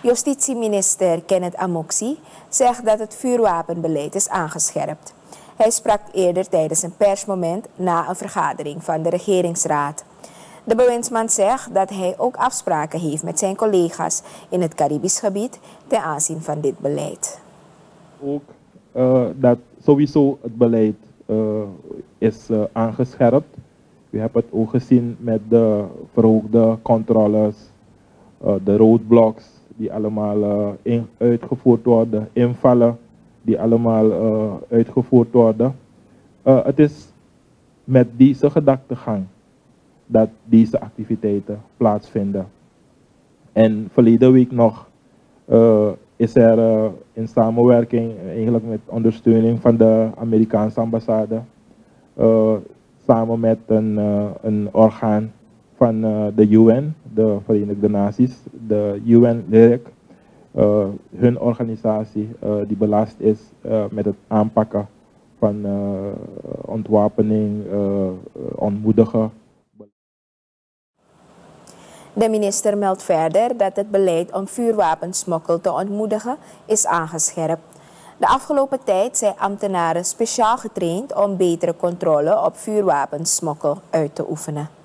Justitieminister Kenneth Amoksi zegt dat het vuurwapenbeleid is aangescherpt. Hij sprak eerder tijdens een persmoment na een vergadering van de regeringsraad. De bewindsman zegt dat hij ook afspraken heeft met zijn collega's in het Caribisch gebied ten aanzien van dit beleid. Ook dat sowieso het beleid is aangescherpt. We hebben het ook gezien met de verhoogde controles, de roadblocks die allemaal uitgevoerd worden, invallen die allemaal uitgevoerd worden. Het is met deze gedachtegang dat deze activiteiten plaatsvinden. En verleden week nog is er in samenwerking, eigenlijk met ondersteuning van de Amerikaanse ambassade, samen met een orgaan van de UN, de Verenigde Naties, de UN-LYRIC, hun organisatie die belast is met het aanpakken van ontwapening, ontmoedigen. De minister meldt verder dat het beleid om vuurwapensmokkel te ontmoedigen is aangescherpt. De afgelopen tijd zijn ambtenaren speciaal getraind om betere controle op vuurwapensmokkel uit te oefenen.